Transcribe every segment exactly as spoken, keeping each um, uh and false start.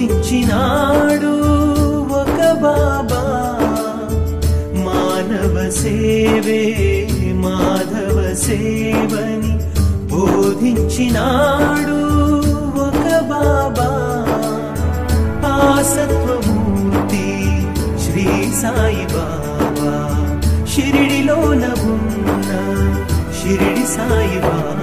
బోధించినాడు ఒక బాబా మానవ సేవే మాధవ సేవని బోధించినాడు ఒక బాబా ఆ సత్వమూర్తి శ్రీ సాయి బాబా షిరిడిలోన ఉన్న షిరిడి సాయి బాబా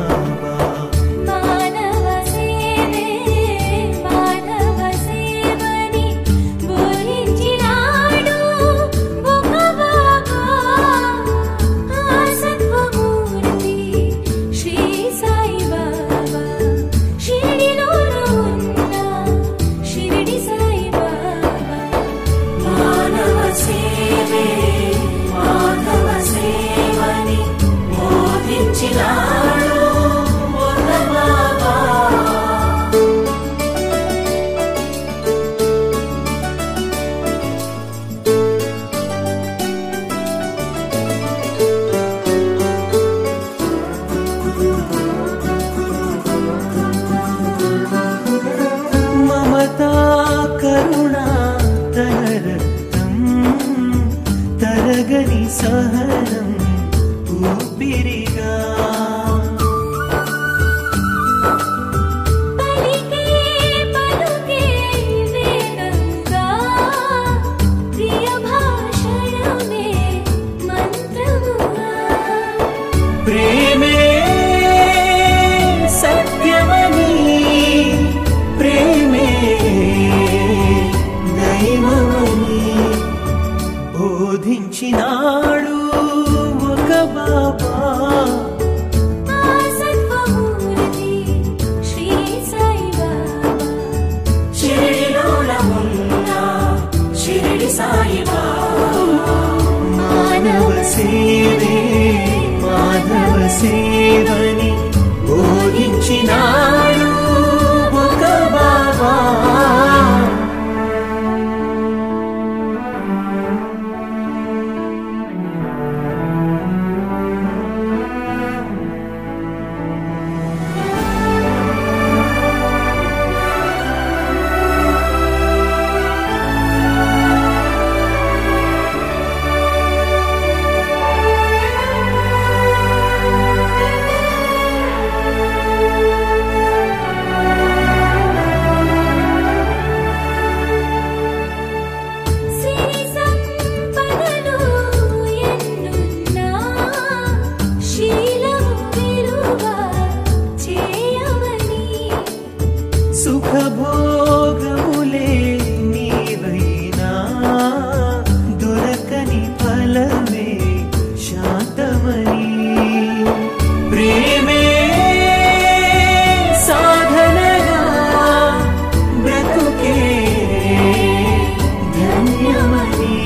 సహనం ఊపిరిగా పలికే పలుకే వేగంగా ప్రియ భాషణమే మంత్రముగా ప్రేమే సత్యమని ప్రేమే దైవమని బోధించినాడు ఒక బాబా ఆ సత్వమూర్తి శ్రీ సాయి బాబా షిరిడిలోన ఉన్న షిరిడి సాయి బాబా మానవ సేవే మాధవ సేవని బోధించినాడు ఒక బాబా సుఖభోగములే నీవైనా దొరకని ఫలమే శాంతమని ప్రేమే సాధనగా బ్రతుకే ధన్యమని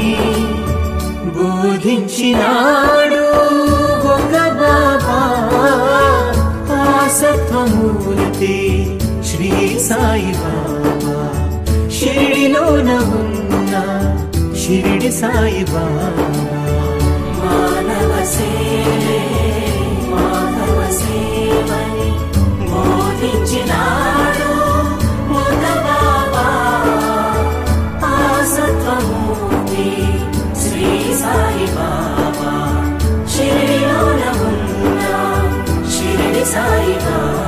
బోధించినాడు ఒక బాబా ఆ సత్వమూర్తి శ్రీ సాయి బాబా షిరిడిలోన ఉన్న షిరిడి సాయి బాబా మానవ సేవే మాధవ సేవని బోధించినాడు ఒక బాబా ఆ సత్వమూర్తి శ్రీ సాయి బాబా షిరిడిలోన ఉన్న షిరిడి సాయి బాబా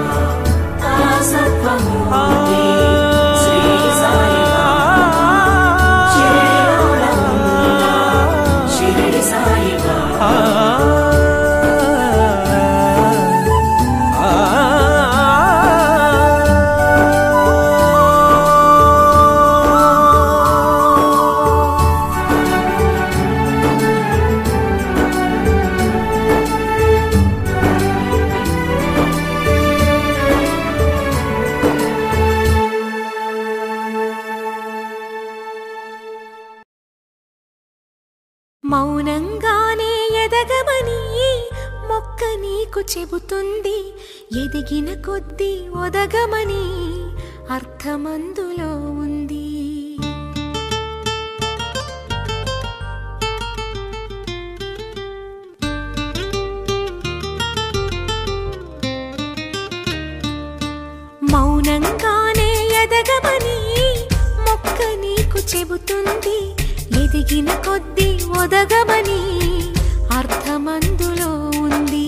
సత్వమూర్తి శ్రీ సాయి బాబా షిరిడిలోన ఉన్న షిరిడి సాయి బాబా మౌనంగానే ఎదగమని మొక్క నీకు చెబుతుంది ఎదిగిన కొద్దీ ఒదగమని అర్థమందులో ఉంది మౌనంగానే ఎదగమని చెబుతుంది ఎదిగిన కొద్దీ ఒదగమని అర్థమందులో ఉంది.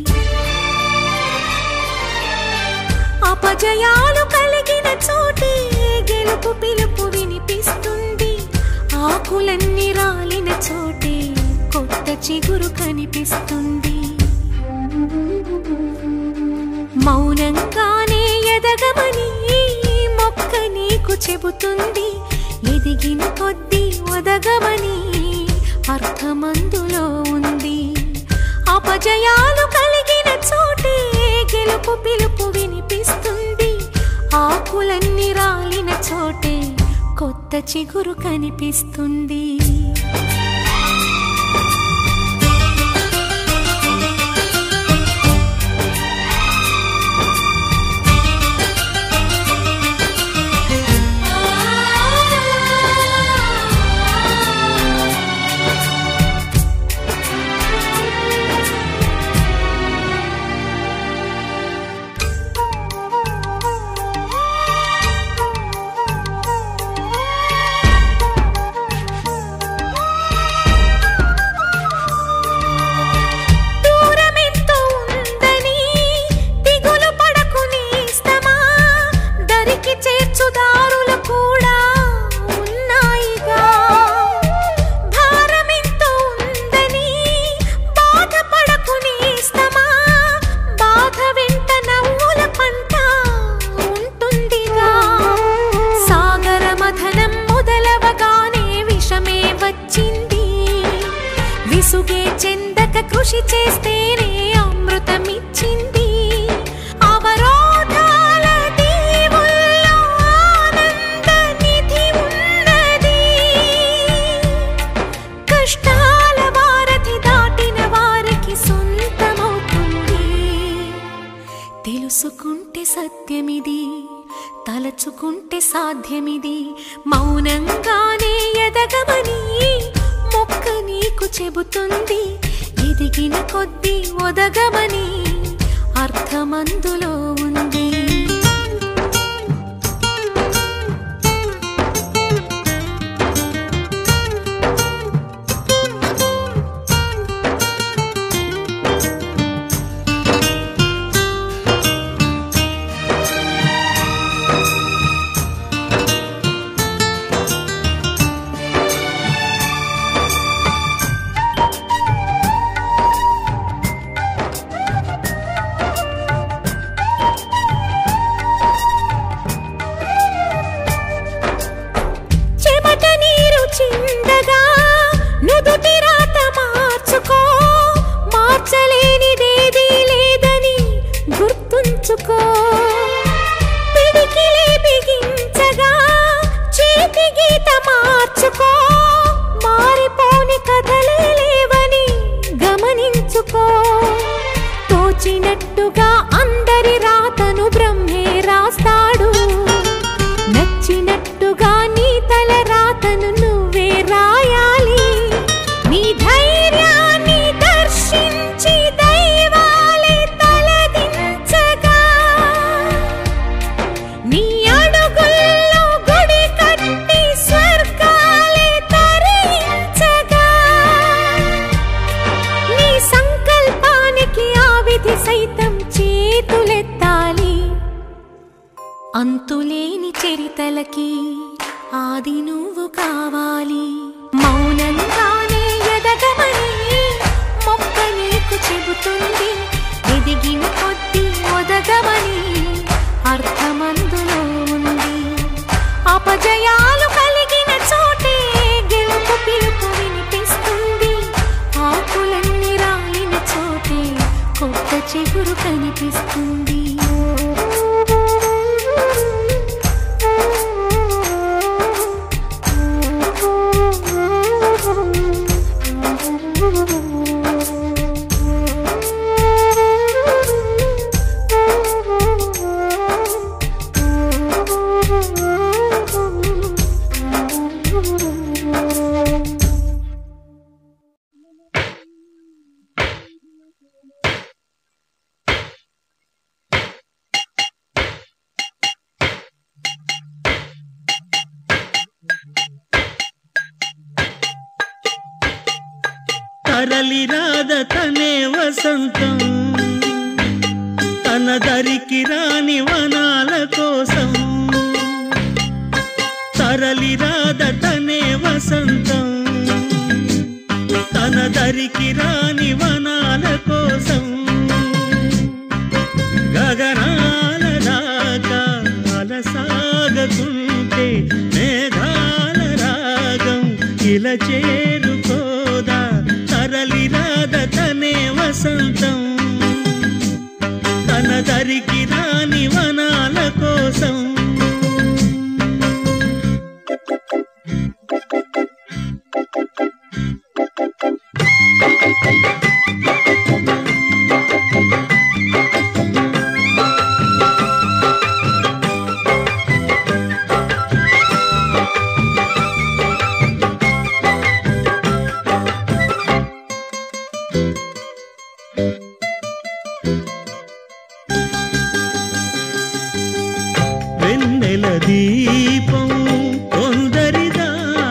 అపజయాలు కలిగిన చోటే గెలుపు పిలుపు వినిపిస్తుంది. ఆకులన్నీ రాలిన చోటే కొత్త చిగురు కనిపిస్తుంది. మౌనంగానే ఎదగమని మొక్క నీకు చెబుతుంది ఎదిగిన కొద్దీ ఒదగమని అర్థమందులో ఉంది. అపజయాలు కలిగిన చోటే గెలుపు పిలుపు వినిపిస్తుంది. ఆకులన్నీ రాలిన చోటే కొత్త చిగురు కనిపిస్తుంది. విసుగే చెందక కృషి చేస్తేనే అమృతమిచ్చింది. అవరోధాల దీవుల్లో ఆనంద నిధి ఉన్నది. కష్టాల వారధి దాటిన వారికి సొంతమవుతుంది. తెలుసుకుంటే సత్యమిది, తలచుకుంటే సాధ్యమిది. మౌనంగానే ఎదగమని మొక్క నీకు చెబుతుంది ఎదిగిన కొద్దీ ఒదగమని అర్థమందులో ఉంది. నుదుటి రాత మార్చుకో, మార్చలేనిదేదీ లేదని గుర్తుంచుకో. పిడికిలే బిగించగా చేతి గీత మార్చుకో, మారిపోని కథలే లేవని గమనించుకో. తోచినట్టుగా అందరి రాతను బ్రహ్మే రాస్తాడు, నచ్చినట్టుగా నీ తల రాతను నువ్వే రాయాలి. నీ ధైర్యాన్ని దర్శించి దైవాలే తలదించగా, నీ అడుగుల్లో గుడి కట్టి స్వర్గాలే తరించగా, నీ సంకల్పానికి ఆ విధి సైతం చేతులెత్తాలి. అంతులేని చరితలకి ఆది నువ్వు కావాలి. మౌనంగానే ఎదగమని మొక్క నీకు చెబుతుంది ఎదిగిన కొద్దీ ఒదగమని అర్థమందులో ఉంది. అపజయాలు కలిగిన చోటే గెలుపు పిలుపు వినిపిస్తుంది. ఆకులన్నీ రాలిన చోటే కొత్త చిగురు కనిపిస్తుంది. తరలి రాద తనే వసంతం తన దరికి రాని వనాల కోసం తరలి రాద తనే వసంతం తన దరికి రాని వనాల కోసం గగనాల దాకా అలసాగకుంటే మేఘాల రాగం ఇలా చేరుకోదా తరలి రాద తనే వసంతం తన దరికి రాని వనాల కోసం వెన్నెల దీపం కొందరిదా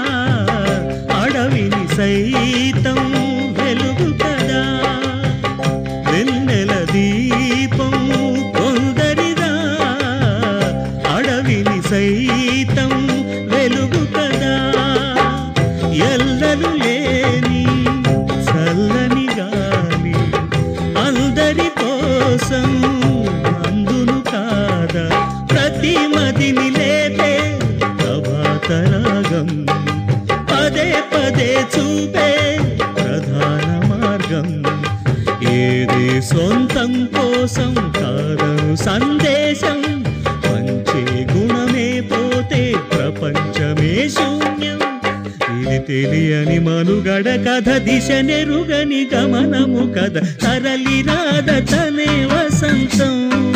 అడవిని సైతం వెలుగు కదా వెన్నెల దీపం కొందరిదా అడవిని సైతం వెలుగు కదా ఎల్లలు లేని చల్లని గాలి అందరి కోసం అందును కాదా ప్రతి మదిని లేపే ప్రభాతరాగం పదే పదే చూపే ప్రధాన మార్గం ఏదే సొంతం కోసం కాదను సందేశం పంచే గుణమే పోతే ప్రపంచమే శూన్యం ఇది తెలియని మనుగడ కథ దిశ నెరుగని గమనము కథ తరలి రాద తనే వసంతం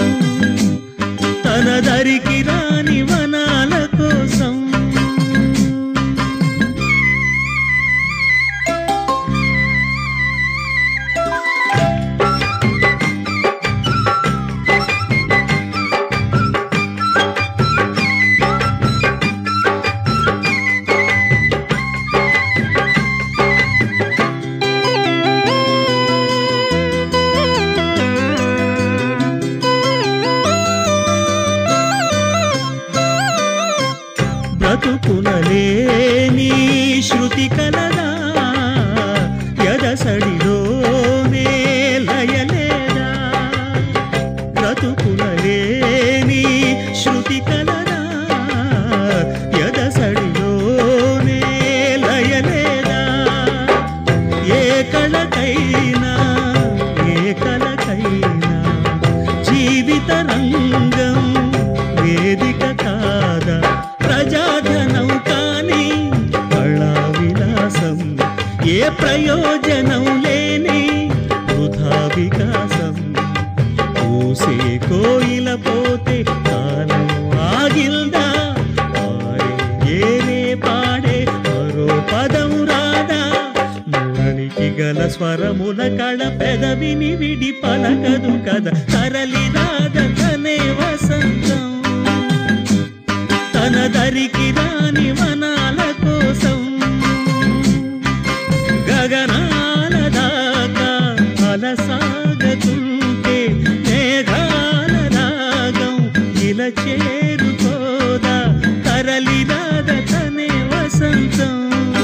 తన దరికి రాని వనాల కోసం బ్రతుకునలేని శృతి కలదా ఎదసడిలోనే లయలేదా బ్రతుకునలేని శృతి కలదా ఎదసడిలోనే లయలేదా ఏ కళకైనా ఏ కళకైనా జీవిత రంగం వేదిక కాదా ప్రజాధనం కాని కళా విలాసం ఏ ప్రయోజనం లేని వృధా వికాసం పూసే కోయిల పోతే కాలం ఆగిల్దా పాడే ఏనే పాడే మరో పదం రాదా మురళికి గల స్వరముల కళ పెదవిని విడి పలకదు కదా తరలి రాద తనే వసంతం తన దరికి రాని వనాల కోసం గగనాల దాకా అలసాగకుంటే మేఘాల రాగం ఇలా చేరుకోదా తరలి రాద తనే వసంతం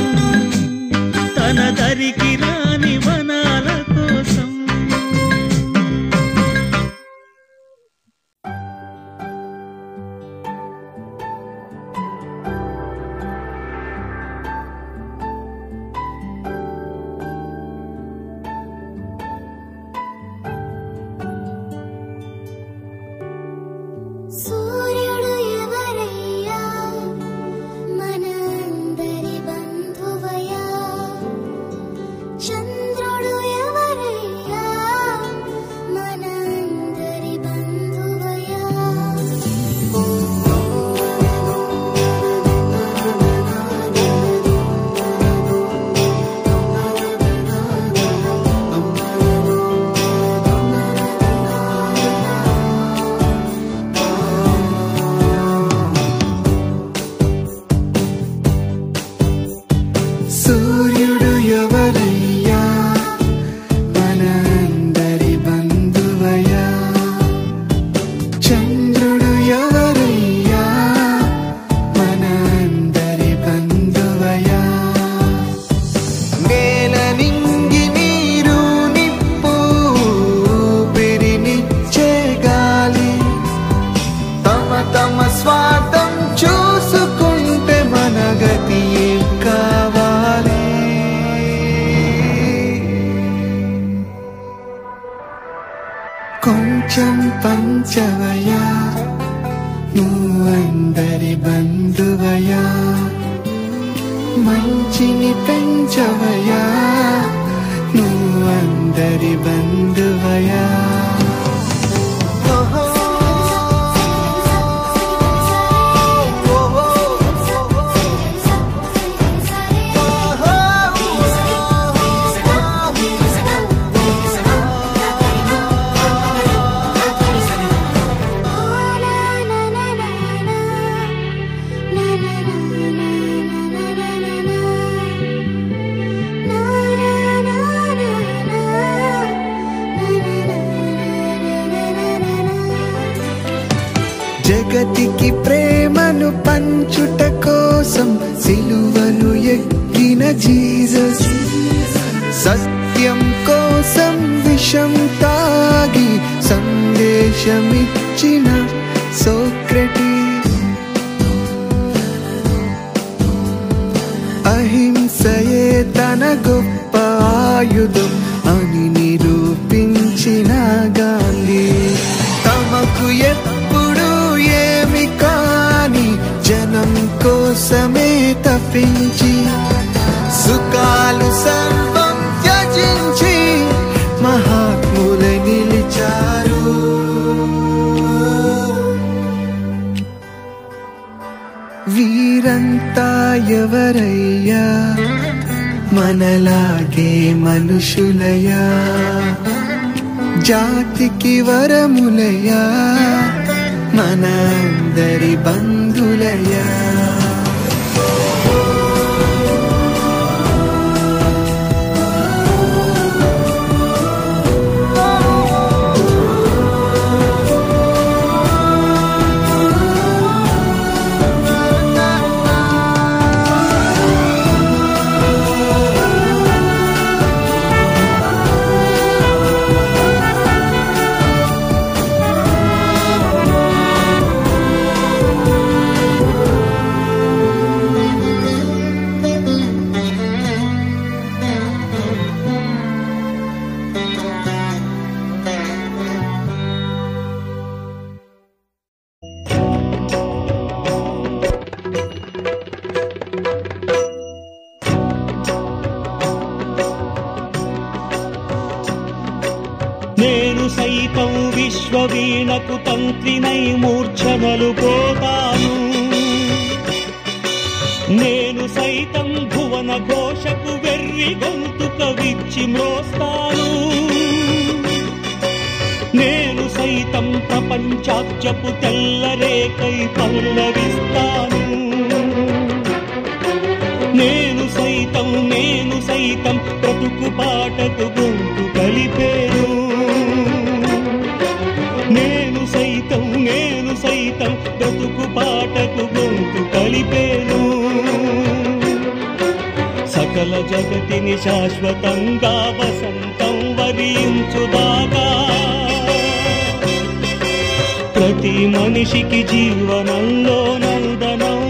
తన దరికి రాని వనాల కోసం సూర్యుడు ఎవరయ్యా మనందరి బంధువు పంచవయా నువ్వందరి బంధువయా మంచిని పెంచవయా నువ్వందరి బంధువయా జగతికి ప్రేమను పంచుట కోసం సిలువను ఎక్కిన జీసస్ సత్యం కోసం విషం తాగి సందేశమిచ్చిన సోక్రటీస్ అహింసయే తన గొప్ప ఆయుధం అని నిరూపించిన గాంధీ తమకు ఎప్పుడు ఏమి కాని జనం కోసమే తప్పించి సుఖాలు సర్వం త్యజించి మహాత్ముల నిలిచారు వీరంతా ఎవరయ్యా మనలాగే మనుషులయా జాతికి వరములయా మన అందరి బంధులయా నేను సైతం విశ్వవీణకు తంత్రినై మూర్ఛనలు పోతాను నేను సైతం భువన ఘోషకు వెర్రి గొంతుక విచ్చి మ్రోస్తాను నేను సైతం ప్రపంచాబ్జపు తెల్లరేకై పల్లవిస్తాను నేను సైతం నేను సైతం బ్రతుకు పాటకు గొంతు కలిపేను నేను సైతం నేను సైతం బ్రతుకు పాటకు గొంతు కలిపేను సకల జగతిని శాశ్వతంగా వసంతం వరించుదాకా ప్రతి మనిషికి జీవనంలో నందనం